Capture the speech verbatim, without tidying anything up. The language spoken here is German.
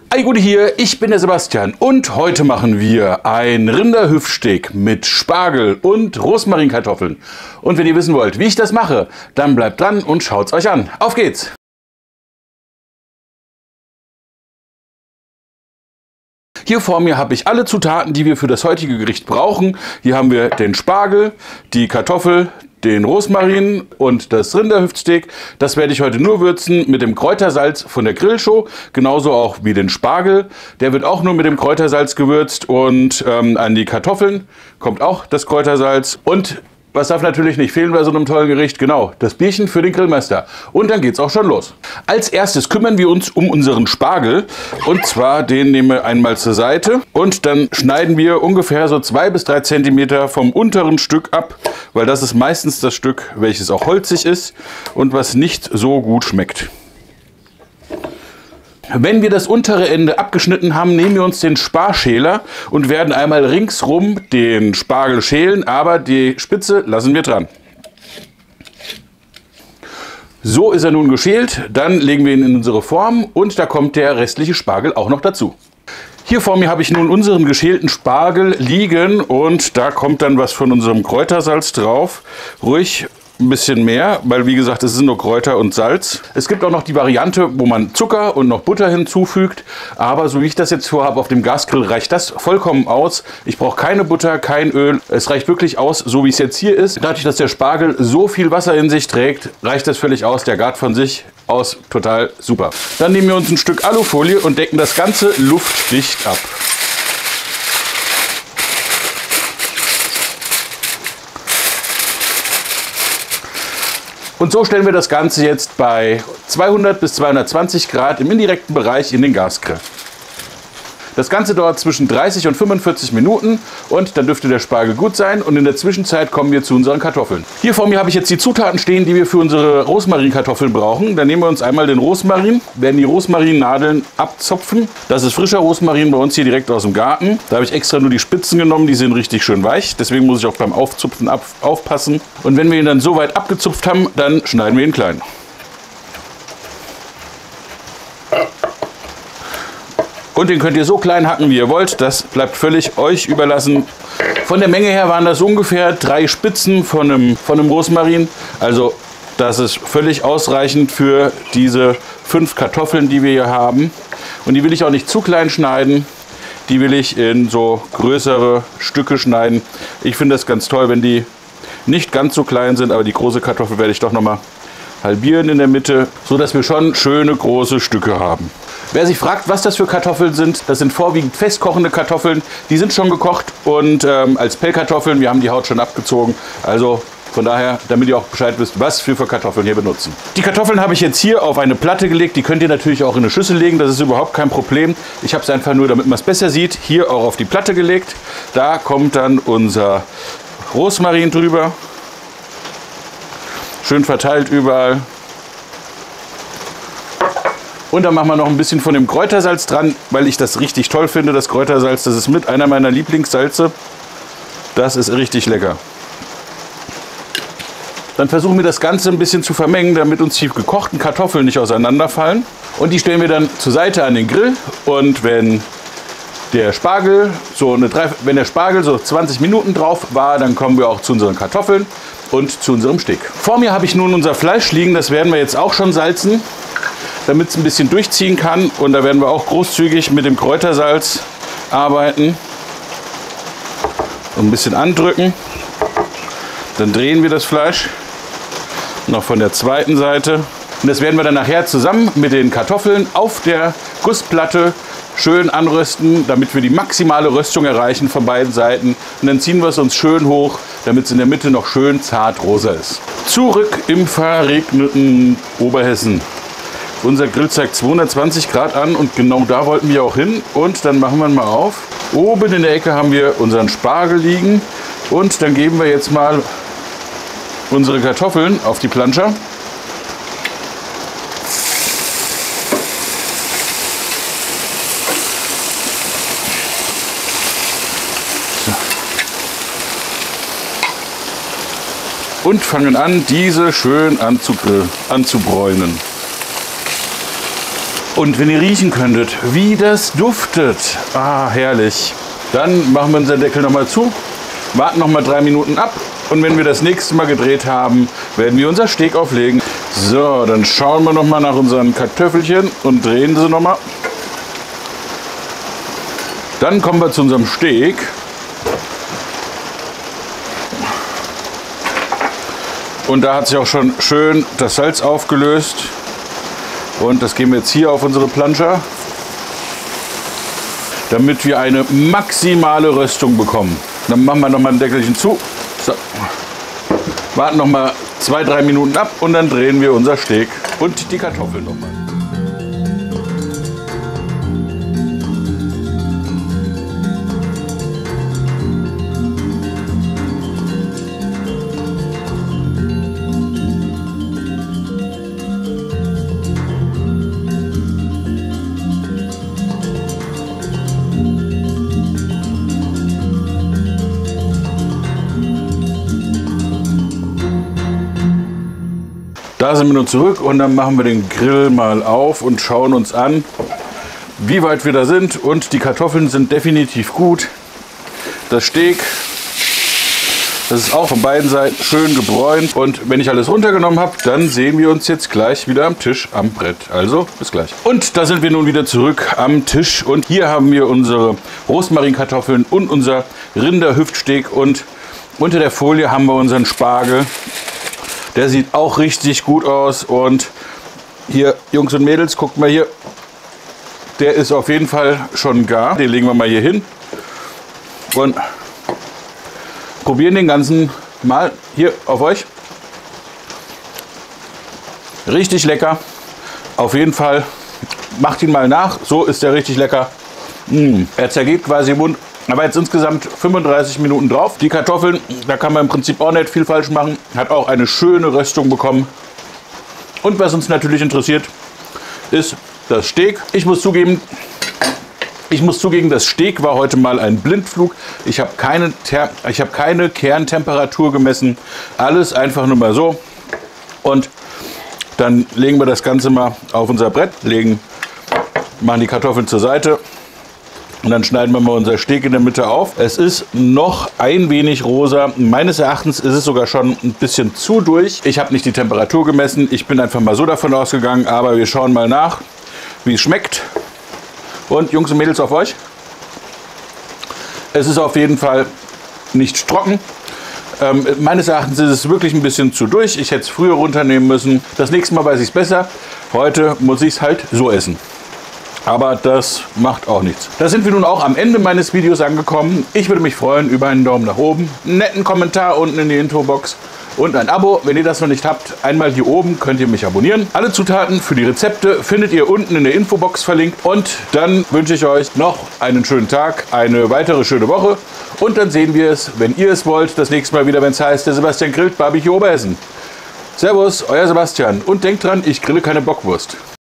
Hi Gute hier, ich bin der Sebastian und heute machen wir ein Rinderhüftsteak mit Spargel und Rosmarinkartoffeln. Und wenn ihr wissen wollt, wie ich das mache, dann bleibt dran und schaut es euch an. Auf geht's! Hier vor mir habe ich alle Zutaten, die wir für das heutige Gericht brauchen. Hier haben wir den Spargel, die Kartoffel, den Rosmarin und das Rinderhüftsteak. Das werde ich heute nur würzen mit dem Kräutersalz von der Grillshow. Genauso auch wie den Spargel. Der wird auch nur mit dem Kräutersalz gewürzt. Und ähm, an die Kartoffeln kommt auch das Kräutersalz. Und was darf natürlich nicht fehlen bei so einem tollen Gericht? Genau, das Bierchen für den Grillmeister. Und dann geht's auch schon los. Als erstes kümmern wir uns um unseren Spargel. Und zwar den nehmen wir einmal zur Seite. Und dann schneiden wir ungefähr so zwei bis drei Zentimeter vom unteren Stück ab. Weil das ist meistens das Stück, welches auch holzig ist und was nicht so gut schmeckt. Wenn wir das untere Ende abgeschnitten haben, nehmen wir uns den Sparschäler und werden einmal ringsrum den Spargel schälen, aber die Spitze lassen wir dran. So ist er nun geschält, dann legen wir ihn in unsere Form und da kommt der restliche Spargel auch noch dazu. Hier vor mir habe ich nun unseren geschälten Spargel liegen und da kommt dann was von unserem Kräutersalz drauf. Ruhig ein bisschen mehr, weil wie gesagt, es sind nur Kräuter und Salz. Es gibt auch noch die Variante, wo man Zucker und noch Butter hinzufügt. Aber so wie ich das jetzt vorhabe auf dem Gasgrill, reicht das vollkommen aus. Ich brauche keine Butter, kein Öl. Es reicht wirklich aus, so wie es jetzt hier ist. Dadurch, dass der Spargel so viel Wasser in sich trägt, reicht das völlig aus. Der gart von sich aus total super. Dann nehmen wir uns ein Stück Alufolie und decken das Ganze luftdicht ab. Und so stellen wir das Ganze jetzt bei zweihundert bis zweihundertzwanzig Grad im indirekten Bereich in den Gasgrill. Das Ganze dauert zwischen dreißig und fünfundvierzig Minuten und dann dürfte der Spargel gut sein. Und in der Zwischenzeit kommen wir zu unseren Kartoffeln. Hier vor mir habe ich jetzt die Zutaten stehen, die wir für unsere Rosmarinkartoffeln brauchen. Dann nehmen wir uns einmal den Rosmarin, werden die Rosmarinnadeln abzupfen. Das ist frischer Rosmarin bei uns hier direkt aus dem Garten. Da habe ich extra nur die Spitzen genommen, die sind richtig schön weich. Deswegen muss ich auch beim Aufzupfen aufpassen. Und wenn wir ihn dann so weit abgezupft haben, dann schneiden wir ihn klein. Und den könnt ihr so klein hacken, wie ihr wollt. Das bleibt völlig euch überlassen. Von der Menge her waren das ungefähr drei Spitzen von einem, von einem Rosmarin. Also das ist völlig ausreichend für diese fünf Kartoffeln, die wir hier haben. Und die will ich auch nicht zu klein schneiden. Die will ich in so größere Stücke schneiden. Ich finde das ganz toll, wenn die nicht ganz so klein sind. Aber die große Kartoffel werde ich doch noch mal halbieren in der Mitte, so dass wir schon schöne große Stücke haben. Wer sich fragt, was das für Kartoffeln sind, das sind vorwiegend festkochende Kartoffeln. Die sind schon gekocht und ähm, als Pellkartoffeln, wir haben die Haut schon abgezogen. Also von daher, damit ihr auch Bescheid wisst, was wir für Kartoffeln hier benutzen. Die Kartoffeln habe ich jetzt hier auf eine Platte gelegt. Die könnt ihr natürlich auch in eine Schüssel legen, das ist überhaupt kein Problem. Ich habe es einfach nur, damit man es besser sieht, hier auch auf die Platte gelegt. Da kommt dann unser Rosmarin drüber. Schön verteilt überall. Und dann machen wir noch ein bisschen von dem Kräutersalz dran, weil ich das richtig toll finde. Das Kräutersalz, das ist mit einer meiner Lieblingssalze. Das ist richtig lecker. Dann versuchen wir das Ganze ein bisschen zu vermengen, damit uns die gekochten Kartoffeln nicht auseinanderfallen. Und die stellen wir dann zur Seite an den Grill. Und wenn der Spargel so eine drei, wenn der Spargel so zwanzig Minuten drauf war, dann kommen wir auch zu unseren Kartoffeln und zu unserem Steak. Vor mir habe ich nun unser Fleisch liegen. Das werden wir jetzt auch schon salzen, damit es ein bisschen durchziehen kann. Und da werden wir auch großzügig mit dem Kräutersalz arbeiten. Und ein bisschen andrücken. Dann drehen wir das Fleisch noch von der zweiten Seite. Und das werden wir dann nachher zusammen mit den Kartoffeln auf der Gussplatte schön anrösten, damit wir die maximale Röstung erreichen von beiden Seiten. Und dann ziehen wir es uns schön hoch, damit es in der Mitte noch schön zart rosa ist. Zurück im verregneten Oberhessen. Unser Grill zeigt zweihundertzwanzig Grad an und genau da wollten wir auch hin. Und dann machen wir mal auf. Oben in der Ecke haben wir unseren Spargel liegen. Und dann geben wir jetzt mal unsere Kartoffeln auf die Planscher. Und fangen an, diese schön anzubräunen. Und wenn ihr riechen könntet, wie das duftet. Ah, herrlich. Dann machen wir unseren Deckel nochmal zu, warten nochmal drei Minuten ab. Und wenn wir das nächste Mal gedreht haben, werden wir unser Steak auflegen. So, dann schauen wir nochmal nach unseren Kartoffelchen und drehen sie nochmal. Dann kommen wir zu unserem Steak. Und da hat sich auch schon schön das Salz aufgelöst. Und das geben wir jetzt hier auf unsere Planscher, damit wir eine maximale Röstung bekommen. Dann machen wir nochmal ein Deckelchen zu. So. Warten nochmal zwei, drei Minuten ab und dann drehen wir unser Steak und die Kartoffeln nochmal. Da sind wir nun zurück und dann machen wir den Grill mal auf und schauen uns an, wie weit wir da sind. Und die Kartoffeln sind definitiv gut. Das Steak, das ist auch von beiden Seiten schön gebräunt. Und wenn ich alles runtergenommen habe, dann sehen wir uns jetzt gleich wieder am Tisch am Brett. Also bis gleich. Und da sind wir nun wieder zurück am Tisch. Und hier haben wir unsere Rosmarinkartoffeln und unser Rinderhüftsteak. Und unter der Folie haben wir unseren Spargel. Der sieht auch richtig gut aus. Und hier, Jungs und Mädels, guckt mal hier. Der ist auf jeden Fall schon gar. Den legen wir mal hier hin. Und probieren den ganzen mal hier auf euch. Richtig lecker. Auf jeden Fall macht ihn mal nach. So ist der richtig lecker. Mmh. Er zergeht quasi im Mund. Aber jetzt insgesamt fünfunddreißig Minuten drauf. Die Kartoffeln, da kann man im Prinzip auch nicht viel falsch machen. Hat auch eine schöne Röstung bekommen. Und was uns natürlich interessiert, ist das Steak. Ich muss zugeben, ich muss zugeben, das Steak war heute mal ein Blindflug. Ich habe keine, ich habe keine Kerntemperatur gemessen. Alles einfach nur mal so. Und dann legen wir das Ganze mal auf unser Brett, legen, machen die Kartoffeln zur Seite. Und dann schneiden wir mal unser Steak in der Mitte auf. Es ist noch ein wenig rosa. Meines Erachtens ist es sogar schon ein bisschen zu durch. Ich habe nicht die Temperatur gemessen. Ich bin einfach mal so davon ausgegangen. Aber wir schauen mal nach, wie es schmeckt. Und Jungs und Mädels, auf euch. Es ist auf jeden Fall nicht trocken. Ähm, meines Erachtens ist es wirklich ein bisschen zu durch. Ich hätte es früher runternehmen müssen. Das nächste Mal weiß ich es besser. Heute muss ich es halt so essen. Aber das macht auch nichts. Da sind wir nun auch am Ende meines Videos angekommen. Ich würde mich freuen über einen Daumen nach oben, einen netten Kommentar unten in die Infobox und ein Abo. Wenn ihr das noch nicht habt, einmal hier oben könnt ihr mich abonnieren. Alle Zutaten für die Rezepte findet ihr unten in der Infobox verlinkt. Und dann wünsche ich euch noch einen schönen Tag, eine weitere schöne Woche. Und dann sehen wir es, wenn ihr es wollt, das nächste Mal wieder, wenn es heißt, der Sebastian grillt Barbecue Oberhessen. Servus, euer Sebastian. Und denkt dran, ich grille keine Bockwurst.